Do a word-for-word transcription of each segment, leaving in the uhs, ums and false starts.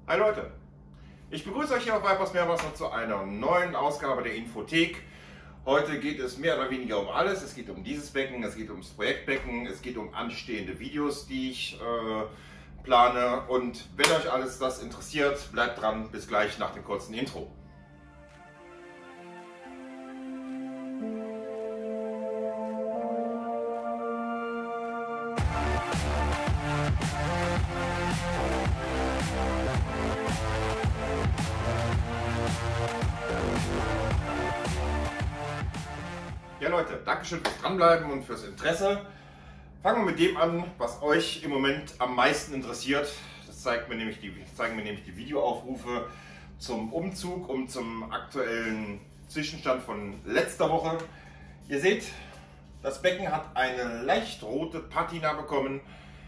Hi Leute, ich begrüße euch hier auf Weipers Meerwasser zu einer neuen Ausgabe der Infothek. Heute geht es mehr oder weniger um alles. Es geht um dieses Becken, es geht ums Projektbecken, es geht um anstehende Videos, die ich äh, plane. Und wenn euch alles das interessiert, bleibt dran, bis gleich nach dem kurzen Intro. Ja Leute, Dankeschön fürs Dranbleiben und fürs Interesse. Fangen wir mit dem an, was euch im Moment am meisten interessiert. Das zeigt mir nämlich die, zeigen mir nämlich die Videoaufrufe zum Umzug und zum aktuellen Zwischenstand von letzter Woche. Ihr seht, das Becken hat eine leicht rote Patina bekommen.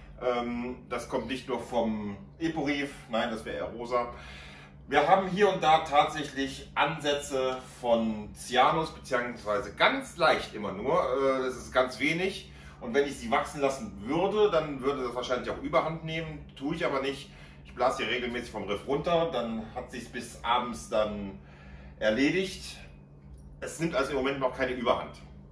Das kommt nicht nur vom Epo-Reef, nein, das wäre eher rosa. Wir haben hier und da tatsächlich Ansätze von Cyanus, beziehungsweise ganz leicht immer nur. Das ist ganz wenig. Und wenn ich sie wachsen lassen würde, dann würde das wahrscheinlich auch Überhand nehmen. Tue ich aber nicht. Ich blase hier regelmäßig vom Riff runter. Dann hat sich bis abends dann erledigt. Es nimmt also im Moment noch keine Überhand.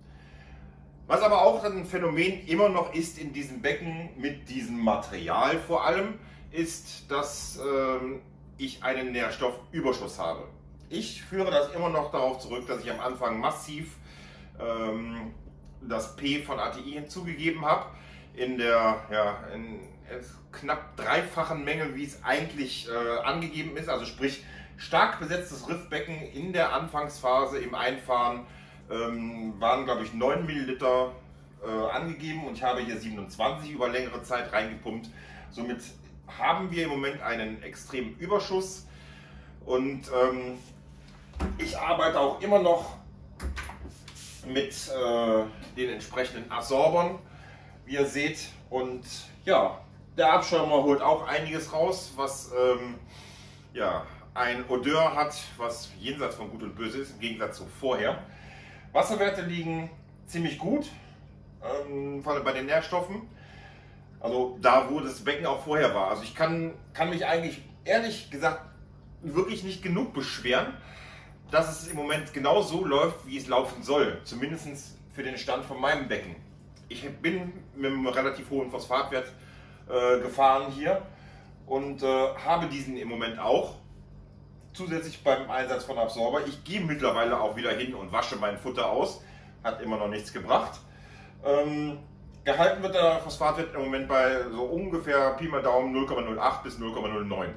Was aber auch ein Phänomen immer noch ist in diesem Becken mit diesem Material vor allem, ist, dass ähm, ich einen Nährstoffüberschuss habe. Ich führe das immer noch darauf zurück, dass ich am Anfang massiv ähm, das P von A T I hinzugegeben habe, in der ja, in knapp dreifachen Menge, wie es eigentlich äh, angegeben ist, also sprich stark besetztes Riffbecken in der Anfangsphase im Einfahren ähm, waren, glaube ich, neun Milliliter äh, angegeben und ich habe hier siebenundzwanzig über längere Zeit reingepumpt. Somit haben wir im Moment einen extremen Überschuss und ähm, ich arbeite auch immer noch mit äh, den entsprechenden Absorbern, wie ihr seht, und ja, der Abschäumer holt auch einiges raus, was ähm, ja, ein Odeur hat, was jenseits von Gut und Böse ist, im Gegensatz zu vorher. Wasserwerte liegen ziemlich gut, ähm, vor allem bei den Nährstoffen. Also da, wo das Becken auch vorher war. Also ich kann, kann mich eigentlich ehrlich gesagt wirklich nicht genug beschweren, dass es im Moment genau so läuft, wie es laufen soll. Zumindest für den Stand von meinem Becken. Ich bin mit einem relativ hohen Phosphatwert äh, gefahren hier und äh, habe diesen im Moment auch. Zusätzlich beim Einsatz von Absorber. Ich gehe mittlerweile auch wieder hin und wasche mein Futter aus. Hat immer noch nichts gebracht. Ähm, Gehalten wird der Phosphatwert im Moment bei so ungefähr Pi mal Daumen null Komma null acht bis null Komma null neun.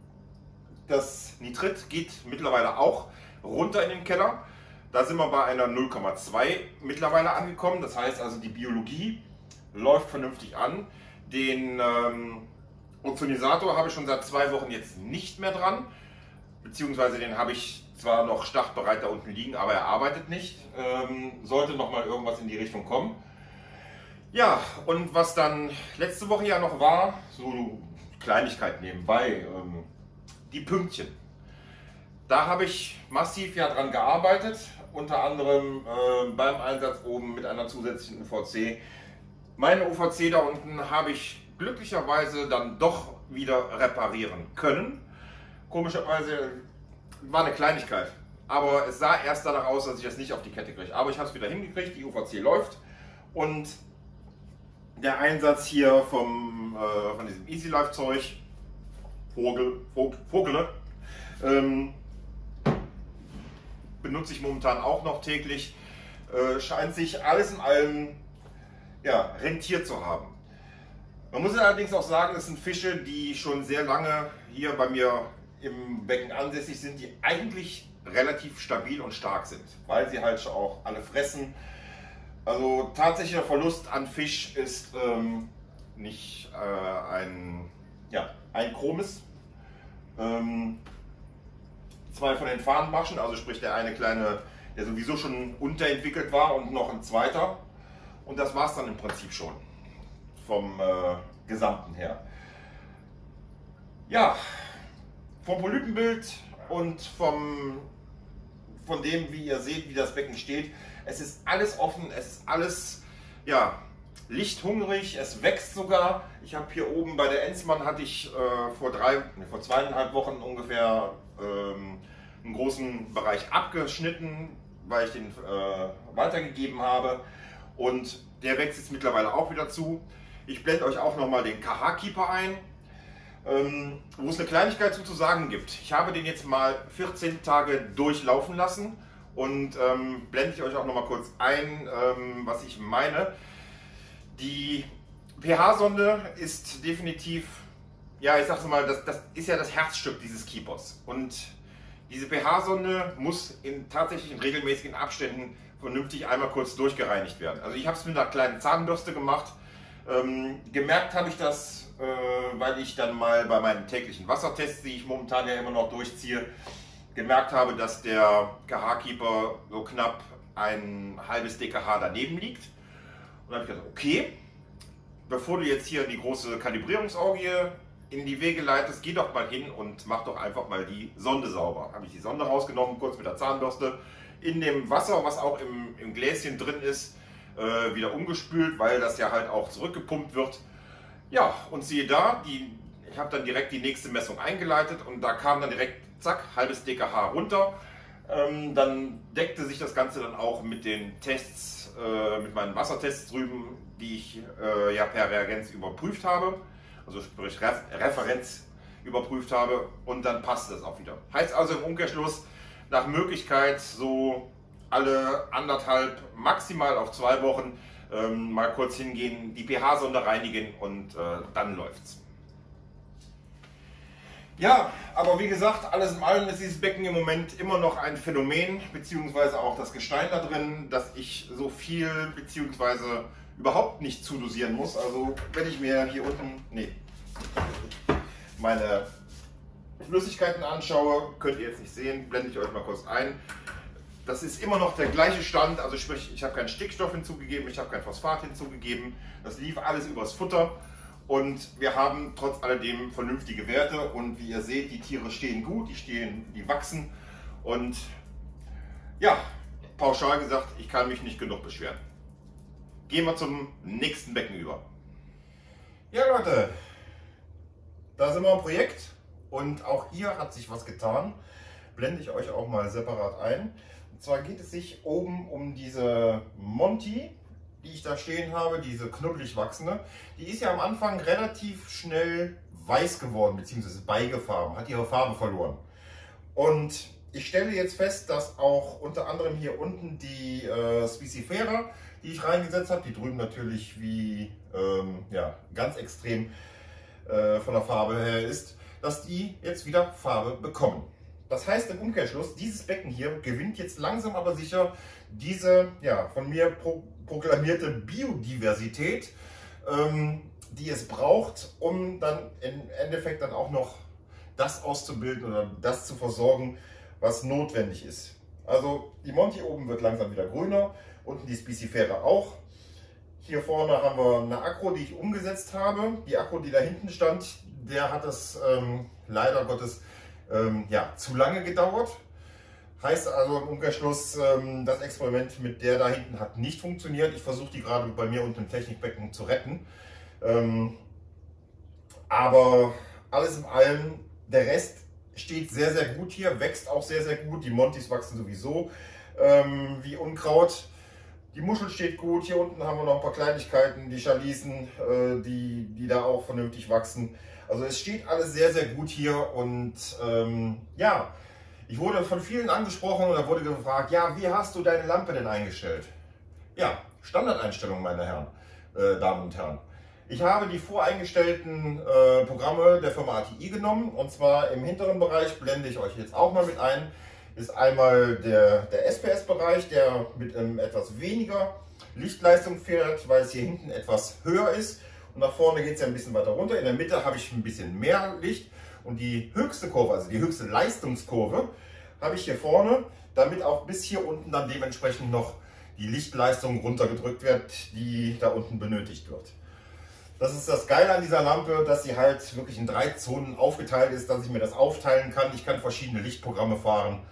Das Nitrit geht mittlerweile auch runter in den Keller. Da sind wir bei einer null Komma zwei mittlerweile angekommen. Das heißt also, die Biologie läuft vernünftig an. Den ähm, Ozonisator habe ich schon seit zwei Wochen jetzt nicht mehr dran. Beziehungsweise den habe ich zwar noch startbereit da unten liegen, aber er arbeitet nicht. Ähm, sollte noch mal irgendwas in die Richtung kommen. Ja, und was dann letzte Woche ja noch war, so Kleinigkeit nebenbei, ähm, die Pünktchen. Da habe ich massiv ja dran gearbeitet, unter anderem äh, beim Einsatz oben mit einer zusätzlichen U V C. Meine U V C da unten habe ich glücklicherweise dann doch wieder reparieren können. Komischerweise war eine Kleinigkeit, aber es sah erst danach aus, dass ich das nicht auf die Kette kriege. Aber ich habe es wieder hingekriegt, die U V C läuft und der Einsatz hier vom, äh, von diesem Easy Life Zeug, Vogel, Vogel, Vogel ähm, benutze ich momentan auch noch täglich, äh, scheint sich alles in allem ja, rentiert zu haben. Man muss allerdings auch sagen, es sind Fische, die schon sehr lange hier bei mir im Becken ansässig sind, die eigentlich relativ stabil und stark sind, weil sie halt auch alle fressen. Also tatsächlicher Verlust an Fisch ist ähm, nicht äh, ein, ja, ein Chromis. Ähm, zwei von den Fahnenmaschen, also sprich der eine kleine, der sowieso schon unterentwickelt war und noch ein zweiter. Und das war es dann im Prinzip schon vom äh, Gesamten her. Ja, vom Polypenbild und vom, von dem, wie ihr seht, wie das Becken steht. Es ist alles offen, es ist alles ja, lichthungrig, es wächst sogar. Ich habe hier oben bei der Enzmann hatte ich äh, vor drei, vor zweieinhalb Wochen ungefähr ähm, einen großen Bereich abgeschnitten, weil ich den äh, weitergegeben habe. Und der wächst jetzt mittlerweile auch wieder zu. Ich blende euch auch nochmal den K H-Keeper ein, ähm, wo es eine Kleinigkeit zu, zu sagen gibt. Ich habe den jetzt mal vierzehn Tage durchlaufen lassen und ähm, blende ich euch auch nochmal kurz ein, ähm, was ich meine. Die pH-Sonde ist definitiv, ja, ich sag's mal, das, das ist ja das Herzstück dieses Keepers. Und diese pH-Sonde muss in tatsächlich in regelmäßigen Abständen vernünftig einmal kurz durchgereinigt werden. Also ich habe es mit einer kleinen Zahnbürste gemacht. Ähm, gemerkt habe ich das, äh, weil ich dann mal bei meinen täglichen Wassertests, die ich momentan ja immer noch durchziehe, gemerkt habe, dass der K H-Keeper so knapp ein halbes dkH daneben liegt. Und dann habe ich gesagt, okay, bevor du jetzt hier die große Kalibrierungsorgie in die Wege leitest, geh doch mal hin und mach doch einfach mal die Sonde sauber. Habe ich die Sonde rausgenommen, kurz mit der Zahnbürste, in dem Wasser, was auch im, im Gläschen drin ist, äh, wieder umgespült, weil das ja halt auch zurückgepumpt wird. Ja, und siehe da, die, ich habe dann direkt die nächste Messung eingeleitet und da kam dann direkt, zack, halbes dkH runter. Ähm, dann deckte sich das Ganze dann auch mit den Tests, äh, mit meinen Wassertests drüben, die ich äh, ja per Reagenz überprüft habe, also sprich Re Referenz überprüft habe, und dann passt das auch wieder. Heißt also im Umkehrschluss, nach Möglichkeit so alle anderthalb, maximal auf zwei Wochen ähm, mal kurz hingehen, die pH-Sonde reinigen und äh, dann läuft's. Ja, aber wie gesagt, alles in allem ist dieses Becken im Moment immer noch ein Phänomen, beziehungsweise auch das Gestein da drin, dass ich so viel, beziehungsweise überhaupt nicht zudosieren muss. Also wenn ich mir hier unten, nee, meine Flüssigkeiten anschaue, könnt ihr jetzt nicht sehen, blende ich euch mal kurz ein. Das ist immer noch der gleiche Stand, also sprich, ich habe keinen Stickstoff hinzugegeben, ich habe kein Phosphat hinzugegeben, das lief alles übers Futter. Und wir haben trotz alledem vernünftige Werte und wie ihr seht, die Tiere stehen gut, die stehen, die wachsen und ja, pauschal gesagt, ich kann mich nicht genug beschweren. Gehen wir zum nächsten Becken über. Ja Leute, da sind wir im Projekt und auch hier hat sich was getan. Blende ich euch auch mal separat ein. Und zwar geht es sich oben um diese Monty, die ich da stehen habe, diese knubbelig wachsende. Die ist ja am Anfang relativ schnell weiß geworden, beziehungsweise beigefarben, hat ihre Farbe verloren. Und ich stelle jetzt fest, dass auch unter anderem hier unten die äh, Spicifera, die ich reingesetzt habe, die drüben natürlich wie ähm, ja, ganz extrem äh, von der Farbe her ist, dass die jetzt wieder Farbe bekommen. Das heißt im Umkehrschluss, dieses Becken hier gewinnt jetzt langsam aber sicher diese ja, von mir pro proklamierte Biodiversität, ähm, die es braucht, um dann im Endeffekt dann auch noch das auszubilden oder das zu versorgen, was notwendig ist. Also die Monty oben wird langsam wieder grüner, unten die Spicifera auch. Hier vorne haben wir eine Akro, die ich umgesetzt habe. Die Akro, die da hinten stand, der hat es ähm, leider Gottes ähm, ja, zu lange gedauert. Heißt also im Umkehrschluss, ähm, das Experiment mit der da hinten hat nicht funktioniert. Ich versuche die gerade bei mir unten im Technikbecken zu retten. Ähm, aber alles in allem, der Rest steht sehr, sehr gut hier, wächst auch sehr, sehr gut. Die Montys wachsen sowieso ähm, wie Unkraut. Die Muschel steht gut. Hier unten haben wir noch ein paar Kleinigkeiten, die Chalisen, äh, die, die da auch vernünftig wachsen. Also es steht alles sehr, sehr gut hier und ähm, ja, ich wurde von vielen angesprochen und da wurde gefragt, ja, wie hast du deine Lampe denn eingestellt? Ja, Standardeinstellung, meine Herren, äh, Damen und Herren. Ich habe die voreingestellten äh, Programme der Firma A T I genommen und zwar im hinteren Bereich, blende ich euch jetzt auch mal mit ein, ist einmal der, der S P S-Bereich, der mit ähm, etwas weniger Lichtleistung fährt, weil es hier hinten etwas höher ist. Und nach vorne geht es ja ein bisschen weiter runter. In der Mitte habe ich ein bisschen mehr Licht. Und die höchste Kurve, also die höchste Leistungskurve, habe ich hier vorne, damit auch bis hier unten dann dementsprechend noch die Lichtleistung runtergedrückt wird, die da unten benötigt wird. Das ist das Geile an dieser Lampe, dass sie halt wirklich in drei Zonen aufgeteilt ist, dass ich mir das aufteilen kann. Ich kann verschiedene Lichtprogramme fahren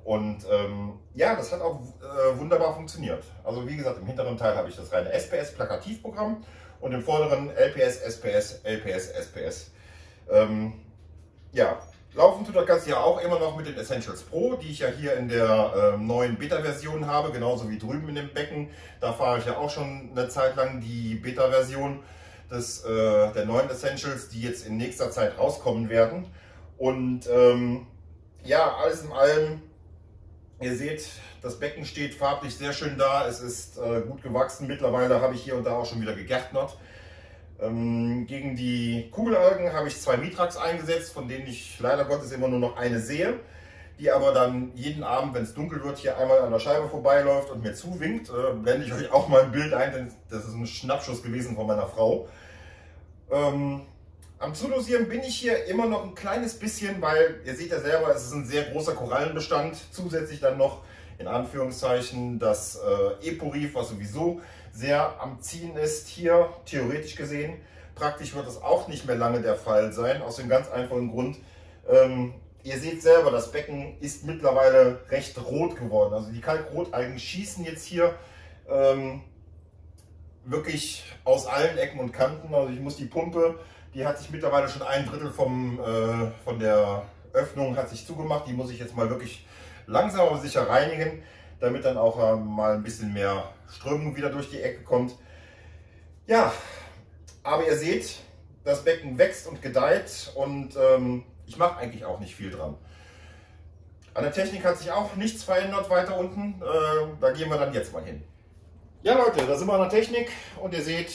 Und ähm, ja, das hat auch äh, wunderbar funktioniert. Also wie gesagt, im hinteren Teil habe ich das reine S P S-Plakativprogramm und im vorderen L P S, S P S, L P S, S P S. Ähm, ja, laufen tut das Ganze ja auch immer noch mit den Essentials Pro, die ich ja hier in der äh, neuen Beta-Version habe, genauso wie drüben in dem Becken. Da fahre ich ja auch schon eine Zeit lang die Beta-Version des äh, der neuen Essentials, die jetzt in nächster Zeit rauskommen werden. Und ähm, ja, alles in allem, ihr seht, das Becken steht farblich sehr schön da. Es ist äh, gut gewachsen. Mittlerweile habe ich hier und da auch schon wieder gegärtnert. Ähm, gegen die Kugelalgen habe ich zwei Mitrax eingesetzt, von denen ich leider Gottes immer nur noch eine sehe, die aber dann jeden Abend, wenn es dunkel wird, hier einmal an der Scheibe vorbeiläuft und mir zuwinkt. Äh, blende ich euch auch mal ein Bild ein, denn das ist ein Schnappschuss gewesen von meiner Frau. Ähm, am Zudosieren bin ich hier immer noch ein kleines bisschen, weil ihr seht ja selber, es ist ein sehr großer Korallenbestand. Zusätzlich dann noch in Anführungszeichen das äh, Epo-Reef, was sowieso sehr am Ziehen ist, hier theoretisch gesehen. Praktisch wird es auch nicht mehr lange der Fall sein, aus dem ganz einfachen Grund, ähm, ihr seht selber, das Becken ist mittlerweile recht rot geworden. Also die Kalkrotalgen schießen jetzt hier ähm, wirklich aus allen Ecken und Kanten. Also ich muss die Pumpe, die hat sich mittlerweile schon ein Drittel vom, äh, von der Öffnung hat sich zugemacht. Die muss ich jetzt mal wirklich langsam aber sicher reinigen, damit dann auch äh, mal ein bisschen mehr Strömung wieder durch die Ecke kommt. Ja, aber ihr seht, das Becken wächst und gedeiht und ähm, ich mache eigentlich auch nicht viel dran. An der Technik hat sich auch nichts verändert weiter unten. Äh, da gehen wir dann jetzt mal hin. Ja Leute, da sind wir an der Technik und ihr seht,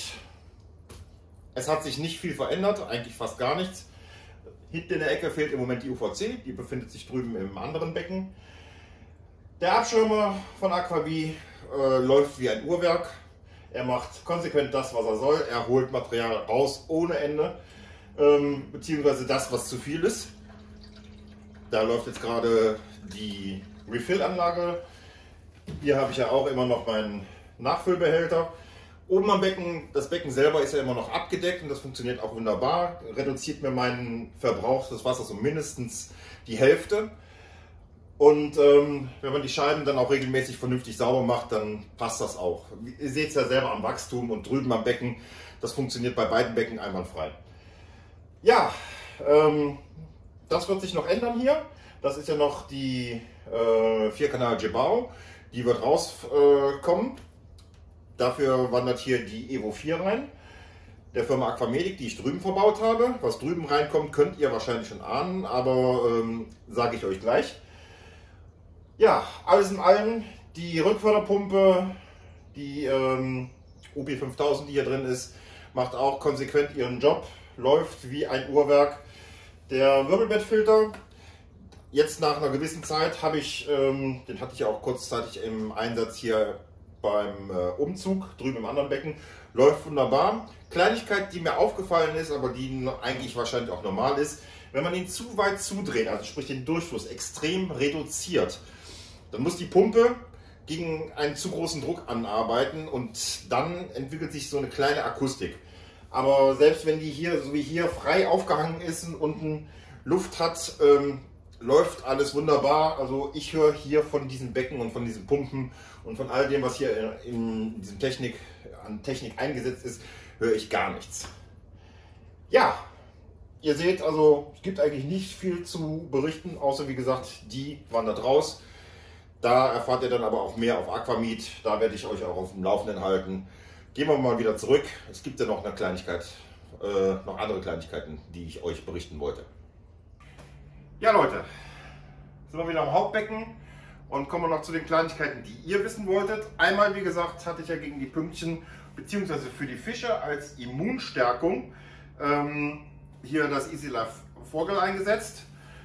es hat sich nicht viel verändert, eigentlich fast gar nichts. Hinten in der Ecke fehlt im Moment die U V C, die befindet sich drüben im anderen Becken. Der Abschirmer von Aquabee äh, läuft wie ein Uhrwerk. Er macht konsequent das, was er soll. Er holt Material raus ohne Ende, ähm, beziehungsweise das, was zu viel ist. Da läuft jetzt gerade die Refill-Anlage. Hier habe ich ja auch immer noch meinen Nachfüllbehälter. Oben am Becken, das Becken selber ist ja immer noch abgedeckt und das funktioniert auch wunderbar. Reduziert mir meinen Verbrauch des Wassers um mindestens die Hälfte. Und ähm, wenn man die Scheiben dann auch regelmäßig vernünftig sauber macht, dann passt das auch. Ihr seht es ja selber am Wachstum und drüben am Becken. Das funktioniert bei beiden Becken einwandfrei. Ja, ähm, das wird sich noch ändern hier. Das ist ja noch die äh, vier Kanal Jebao. Die wird rauskommen. Äh, Dafür wandert hier die Evo vier rein. Der Firma Aquamedic, die ich drüben verbaut habe. Was drüben reinkommt, könnt ihr wahrscheinlich schon ahnen, aber ähm, sage ich euch gleich. Ja, alles in allem, die Rückförderpumpe, die ähm, U P fünftausend, die hier drin ist, macht auch konsequent ihren Job, läuft wie ein Uhrwerk. Der Wirbelbettfilter, jetzt nach einer gewissen Zeit habe ich, ähm, den hatte ich auch kurzzeitig im Einsatz hier beim äh, Umzug, drüben im anderen Becken, läuft wunderbar. Kleinigkeit, die mir aufgefallen ist, aber die eigentlich wahrscheinlich auch normal ist, wenn man ihn zu weit zudreht, also sprich den Durchfluss extrem reduziert, dann muss die Pumpe gegen einen zu großen Druck anarbeiten und dann entwickelt sich so eine kleine Akustik. Aber selbst wenn die hier, so wie hier, frei aufgehangen ist und unten Luft hat, ähm, läuft alles wunderbar. Also ich höre hier von diesen Becken und von diesen Pumpen und von all dem, was hier in diesem Technik, an Technik eingesetzt ist, höre ich gar nichts. Ja, ihr seht also, es gibt eigentlich nicht viel zu berichten, außer wie gesagt, die wandert raus. Da erfahrt ihr dann aber auch mehr auf Aquameet. Da werde ich euch auch auf dem Laufenden halten. Gehen wir mal wieder zurück. Es gibt ja noch eine Kleinigkeit, äh, noch andere Kleinigkeiten, die ich euch berichten wollte. Ja Leute, sind wir wieder am Hauptbecken und kommen wir noch zu den Kleinigkeiten, die ihr wissen wolltet. Einmal, wie gesagt, hatte ich ja gegen die Pünktchen bzw. für die Fische als Immunstärkung ähm, hier das Easy Life Vorgel eingesetzt.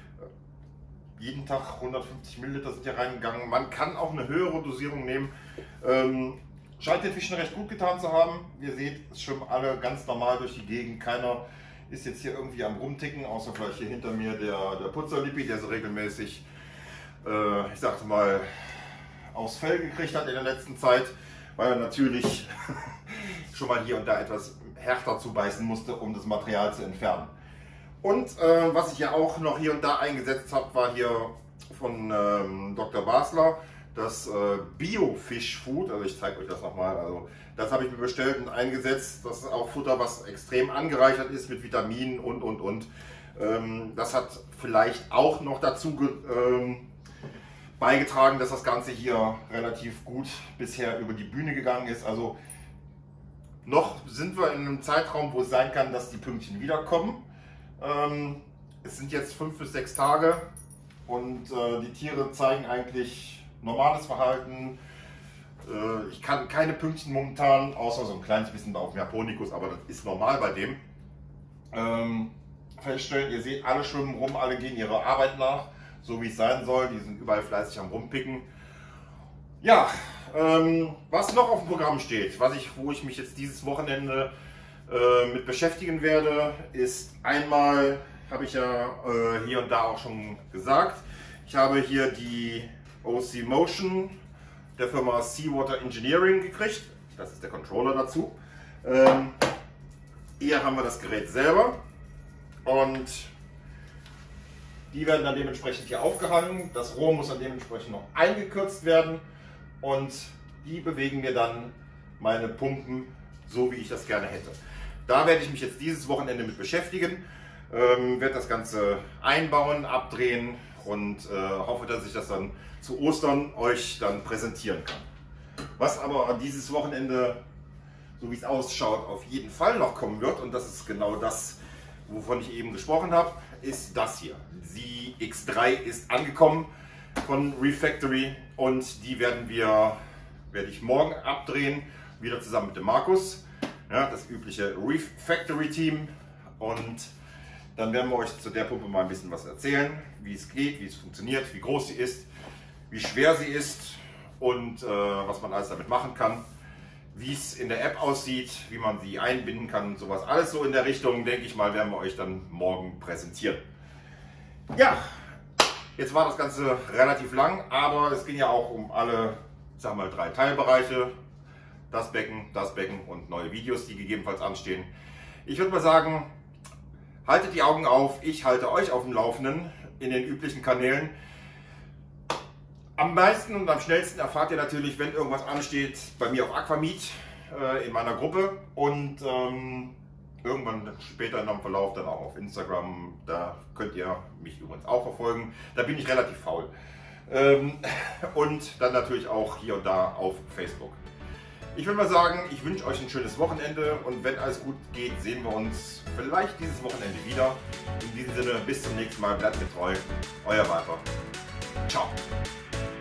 Jeden Tag hundertfünfzig Milliliter sind hier reingegangen. Man kann auch eine höhere Dosierung nehmen. Ähm, scheint den Fischen recht gut getan zu haben. Ihr seht, es schwimmen alle ganz normal durch die Gegend. Keiner ist jetzt hier irgendwie am Rumticken, außer vielleicht hier hinter mir der, der Putzerlippi, der so regelmäßig, äh, ich sagte mal, aufs Fell gekriegt hat in der letzten Zeit, weil er natürlich schon mal hier und da etwas härter zubeißen musste, um das Material zu entfernen. Und äh, was ich ja auch noch hier und da eingesetzt habe, war hier von ähm, Doktor Basler, das äh, Bio-Fish-Food, also ich zeige euch das nochmal, also das habe ich mir bestellt und eingesetzt. Das ist auch Futter, was extrem angereichert ist mit Vitaminen und und und. Ähm, das hat vielleicht auch noch dazu ähm, beigetragen, dass das Ganze hier relativ gut bisher über die Bühne gegangen ist. Also noch sind wir in einem Zeitraum, wo es sein kann, dass die Pünktchen wiederkommen. Ähm, es sind jetzt fünf bis sechs Tage und äh, die Tiere zeigen eigentlich normales Verhalten. Äh, ich kann keine Pünktchen momentan, außer so ein kleines bisschen auf dem Japonicus, aber das ist normal bei dem. Ähm, feststellen, ihr seht, alle schwimmen rum, alle gehen ihrer Arbeit nach, so wie es sein soll. Die sind überall fleißig am Rumpicken. Ja, ähm, was noch auf dem Programm steht, was ich, wo ich mich jetzt dieses Wochenende äh, mit beschäftigen werde, ist einmal, habe ich ja äh, hier und da auch schon gesagt, ich habe hier die O C Motion der Firma Seawater Engineering gekriegt. Das ist der Controller dazu. Ähm, hier haben wir das Gerät selber und die werden dann dementsprechend hier aufgehangen. Das Rohr muss dann dementsprechend noch eingekürzt werden und die bewegen mir dann meine Pumpen so, wie ich das gerne hätte. Da werde ich mich jetzt dieses Wochenende mit beschäftigen, ähm, werde das Ganze einbauen, abdrehen und äh, hoffe, dass ich das dann zu Ostern euch dann präsentieren kann. Was aber an dieses Wochenende, so wie es ausschaut, auf jeden Fall noch kommen wird, und das ist genau das, wovon ich eben gesprochen habe, ist das hier. Die X drei ist angekommen von Refactory und die werden wir, werde ich morgen abdrehen, wieder zusammen mit dem Markus, ja, das übliche Refactory Team, und dann werden wir euch zu der Pumpe mal ein bisschen was erzählen, wie es geht, wie es funktioniert, wie groß sie ist, wie schwer sie ist und äh, was man alles damit machen kann, wie es in der App aussieht, wie man sie einbinden kann und sowas. Alles so in der Richtung, denke ich mal, werden wir euch dann morgen präsentieren. Ja, jetzt war das Ganze relativ lang, aber es ging ja auch um alle, sagen wir mal, drei Teilbereiche. Das Becken, das Becken und neue Videos, die gegebenenfalls anstehen. Ich würde mal sagen, haltet die Augen auf, ich halte euch auf dem Laufenden in den üblichen Kanälen. Am meisten und am schnellsten erfahrt ihr natürlich, wenn irgendwas ansteht, bei mir auf Aquameet äh, in meiner Gruppe und ähm, irgendwann später in einem Verlauf dann auch auf Instagram. Da könnt ihr mich übrigens auch verfolgen. Da bin ich relativ faul. Ähm, und dann natürlich auch hier und da auf Facebook. Ich würde mal sagen, ich wünsche euch ein schönes Wochenende und wenn alles gut geht, sehen wir uns vielleicht dieses Wochenende wieder. In diesem Sinne, bis zum nächsten Mal, bleibt mir treu. Euer Walter. Ciao.